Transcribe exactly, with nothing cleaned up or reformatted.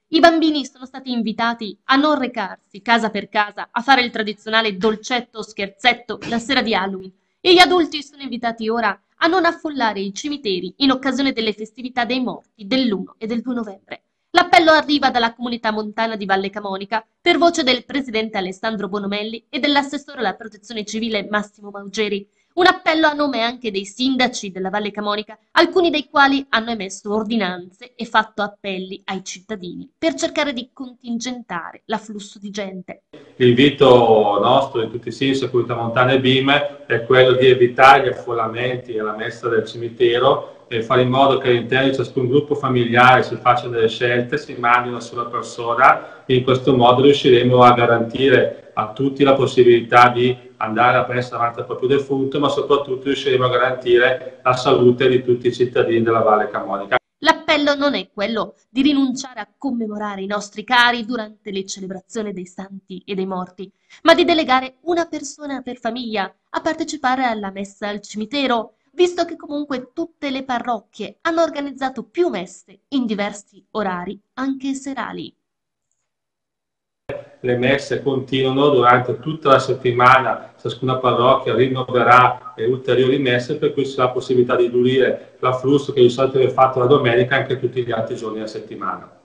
I bambini sono stati invitati a non recarsi casa per casa a fare il tradizionale dolcetto o scherzetto la sera di Halloween e gli adulti sono invitati ora a non affollare i cimiteri in occasione delle festività dei morti dell'primo e del due novembre. L'appello arriva dalla comunità montana di Valle Camonica per voce del presidente Alessandro Bonomelli e dell'assessore alla protezione civile Massimo Maugeri. Un appello a nome anche dei sindaci della Valle Camonica, alcuni dei quali hanno emesso ordinanze e fatto appelli ai cittadini per cercare di contingentare l'afflusso di gente. L'invito nostro in tutti i sensi a Comunità Montana e B I M è quello di evitare gli affollamenti alla messa del cimitero e fare in modo che all'interno di ciascun gruppo familiare si facciano delle scelte, si mandi una sola persona e in questo modo riusciremo a garantire a tutti la possibilità di andare a prendere davanti al proprio defunto, ma soprattutto riusciremo a garantire la salute di tutti i cittadini della Valle Camonica. L'appello non è quello di rinunciare a commemorare i nostri cari durante le celebrazioni dei santi e dei morti, ma di delegare una persona per famiglia a partecipare alla messa al cimitero, visto che comunque tutte le parrocchie hanno organizzato più messe in diversi orari, anche serali. Le messe continuano durante tutta la settimana, ciascuna parrocchia rinnoverà le ulteriori messe, per cui ci sarà la possibilità di diluire l'afflusso che di solito è fatto la domenica anche tutti gli altri giorni della settimana.